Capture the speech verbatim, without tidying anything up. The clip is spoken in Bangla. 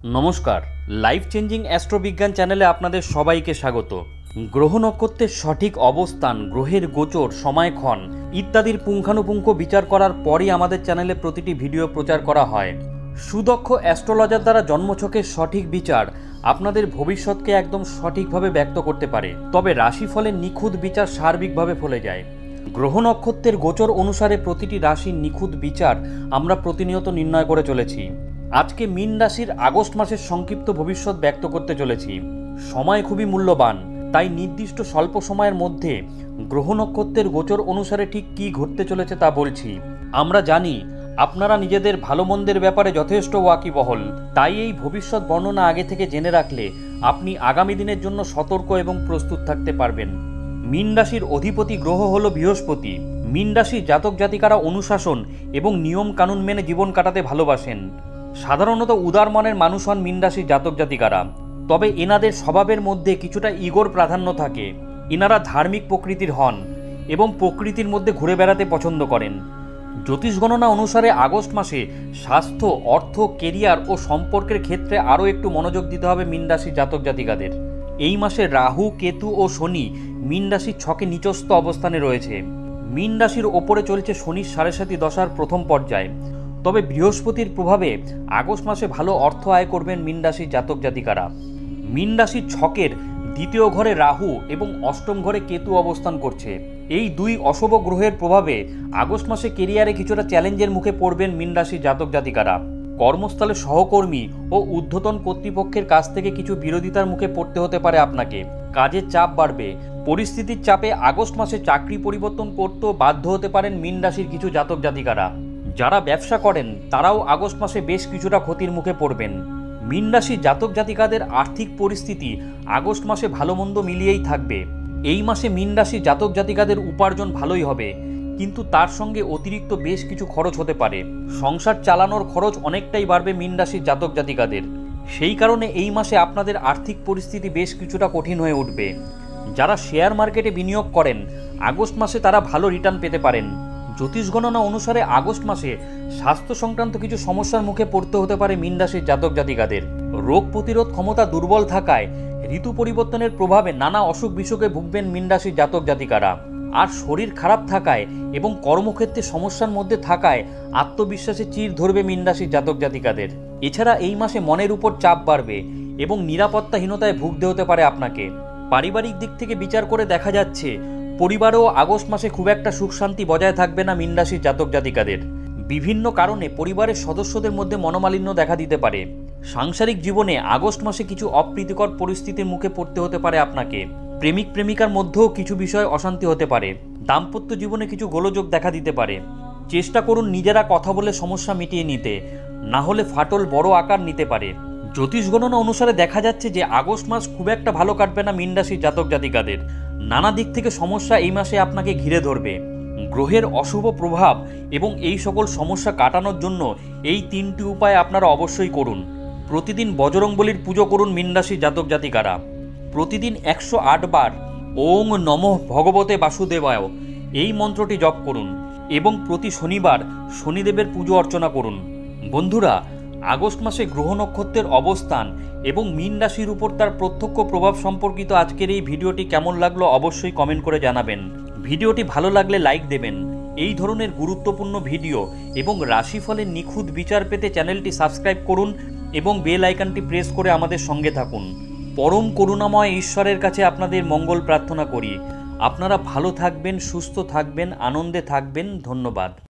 নমস্কার, লাইফ চেঞ্জিং অ্যাস্ট্রোবিজ্ঞান চ্যানেলে আপনাদের সবাইকে স্বাগত। গ্রহ নক্ষত্রের সঠিক অবস্থান, গ্রহের গোচর, সময়ক্ষণ ইত্যাদির পুঙ্খানুপুঙ্খ বিচার করার পরই আমাদের চ্যানেলে প্রতিটি ভিডিও প্রচার করা হয়। সুদক্ষ অ্যাস্ট্রোলজার দ্বারা জন্মছকের সঠিক বিচার আপনাদের ভবিষ্যৎকে একদম সঠিকভাবে ব্যক্ত করতে পারে, তবে রাশিফলের নিখুঁত বিচার সার্বিকভাবে ফলে যায়। গ্রহ নক্ষত্রের গোচর অনুসারে প্রতিটি রাশির নিখুঁত বিচার আমরা প্রতিনিয়ত নির্ণয় করে চলেছি। আজকে মীন রাশির আগস্ট মাসের সংক্ষিপ্ত ভবিষ্যৎ ব্যক্ত করতে চলেছি। সময় খুবই মূল্যবান, তাই নির্দিষ্ট স্বল্প সময়ের মধ্যে গ্রহ নক্ষত্রের গোচর অনুসারে ঠিক কী ঘটতে চলেছে তা বলছি। আমরা জানি আপনারা নিজেদের ভালো মন্দের ব্যাপারে যথেষ্ট ওয়াকিবহল, তাই এই ভবিষ্যৎ বর্ণনা আগে থেকে জেনে রাখলে আপনি আগামী দিনের জন্য সতর্ক এবং প্রস্তুত থাকতে পারবেন। মীন রাশির অধিপতি গ্রহ হল বৃহস্পতি। মীন রাশির জাতক জাতিকারা অনুশাসন এবং নিয়ম কানুন মেনে জীবন কাটাতে ভালোবাসেন। সাধারণত উদার মনের মানুষ হন মীন রাশির জাতক জাতিকারা, তবে এনাদের স্বভাবের মধ্যে কিছুটা ইগোর প্রাধান্য থাকে। এনারা ধার্মিক প্রকৃতির হন এবং প্রকৃতির মধ্যে ঘুরে বেড়াতে পছন্দ করেন। জ্যোতিষ গণনা অনুসারে আগস্ট মাসে স্বাস্থ্য, অর্থ, কেরিয়ার ও সম্পর্কের ক্ষেত্রে আরও একটু মনোযোগ দিতে হবে মীন রাশির জাতক জাতিকাদের। এই মাসে রাহু, কেতু ও শনি মীন রাশির ছকে নিচস্থ অবস্থানে রয়েছে। মীন রাশির ওপরে চলছে শনির সাড়ে সাতি দশার প্রথম পর্যায়, তবে বৃহস্পতির প্রভাবে আগস্ট মাসে ভালো অর্থ আয় করবেন মীন রাশির জাতক জাতিকারা। মীন রাশির ছকের দ্বিতীয় ঘরে রাহু এবং অষ্টম ঘরে কেতু অবস্থান করছে। এই দুই অশুভ গ্রহের প্রভাবে আগস্ট মাসে কেরিয়ারে কিছুটা চ্যালেঞ্জের মুখে পড়বেন মীন রাশির জাতক জাতিকারা। কর্মস্থলে সহকর্মী ও ঊর্ধ্বতন কর্তৃপক্ষের কাছ থেকে কিছু বিরোধিতার মুখে পড়তে হতে পারে আপনাকে। কাজের চাপ বাড়বে। পরিস্থিতির চাপে আগস্ট মাসে চাকরি পরিবর্তন করতেও বাধ্য হতে পারেন মীন রাশির কিছু জাতক জাতিকারা। যারা ব্যবসা করেন তারাও আগস্ট মাসে বেশ কিছুটা ক্ষতির মুখে পড়বেন। মীন রাশির জাতক জাতিকাদের আর্থিক পরিস্থিতি আগস্ট মাসে ভালো মন্দ মিলিয়েই থাকবে। এই মাসে মীন রাশির জাতক জাতিকাদের উপার্জন ভালোই হবে, কিন্তু তার সঙ্গে অতিরিক্ত বেশ কিছু খরচ হতে পারে। সংসার চালানোর খরচ অনেকটাই বাড়বে মীন রাশির জাতক জাতিকাদের। সেই কারণে এই মাসে আপনাদের আর্থিক পরিস্থিতি বেশ কিছুটা কঠিন হয়ে উঠবে। যারা শেয়ার মার্কেটে বিনিয়োগ করেন আগস্ট মাসে তারা ভালো রিটার্ন পেতে পারেন। জ্যোতিষ গণনা অনুসারে আগস্ট মাসে স্বাস্থ্য সংক্রান্ত কিছু সমস্যার মুখে পড়তে হতে পারে মীন রাশির জাতক জাতিকাদের। রোগ প্রতিরোধ ক্ষমতা দুর্বল থাকায় ঋতু পরিবর্তনের প্রভাবে নানা অসুখ বিসুখে ভুগবেন মীন রাশির জাতক জাতিকারা। আর শরীর খারাপ থাকায় এবং কর্মক্ষেত্রে সমস্যার মধ্যে থাকায় আত্মবিশ্বাসে চির ধরবে মীন রাশির জাতক জাতিকাদের। এছাড়া এই মাসে মনের উপর চাপ বাড়বে এবং নিরাপত্তাহীনতায় ভুগতে হতে পারে আপনাকে। পারিবারিক দিক থেকে বিচার করে দেখা যাচ্ছে পরিবারেও আগস্ট মাসে খুব একটা সুখ শান্তি বজায় থাকবে না মীন রাশির জাতক জাতিকাদের। বিভিন্ন কারণে পরিবারের সদস্যদের মধ্যে মনোমালিন্য দেখা দিতে পারে। সাংসারিক জীবনে আগস্ট মাসে কিছু অপ্রীতিকর পরিস্থিতির মুখে পড়তে হতে পারে আপনাকে। প্রেমিক প্রেমিকার মধ্যেও কিছু বিষয় অশান্তি হতে পারে। দাম্পত্য জীবনে কিছু গোলযোগ দেখা দিতে পারে। চেষ্টা করুন নিজেরা কথা বলে সমস্যা মিটিয়ে নিতে, না হলে ফাটল বড় আকার নিতে পারে। জ্যোতিষ গণনা অনুসারে দেখা যাচ্ছে যে আগস্ট মাস খুব একটা ভালো কাটবে না মীন রাশির জাতক জাতিকাদের। নানা দিক থেকে সমস্যা এই মাসে আপনাকে ঘিরে ধরবে। গ্রহের অশুভ প্রভাব এবং এই সকল সমস্যা কাটানোর জন্য এই তিনটি উপায় আপনারা অবশ্যই করুন। প্রতিদিন বজরংবলীর পুজো করুন মীন রাশির জাতক জাতিকারা। প্রতিদিন একশো আট বার ওং নমঃ ভগবতে বাসুদেবায় এই মন্ত্রটি জপ করুন এবং প্রতি শনিবার শনিদেবের পুজো অর্চনা করুন। বন্ধুরা, আগস্ট মাসে গ্রহ নক্ষত্রের অবস্থান এবং মীন রাশির উপর তার প্রত্যক্ষ প্রভাব সম্পর্কিত আজকের এই ভিডিওটি কেমন লাগলো অবশ্যই কমেন্ট করে জানাবেন। ভিডিওটি ভালো লাগলে লাইক দেবেন। এই ধরনের গুরুত্বপূর্ণ ভিডিও এবং রাশিফলের নিখুঁত বিচার পেতে চ্যানেলটি সাবস্ক্রাইব করুন এবং বেল আইকনটি প্রেস করে আমাদের সঙ্গে থাকুন। পরম করুণাময় ঈশ্বরের কাছে আপনাদের মঙ্গল প্রার্থনা করি। আপনারা ভালো থাকবেন, সুস্থ থাকবেন, আনন্দে থাকবেন। ধন্যবাদ।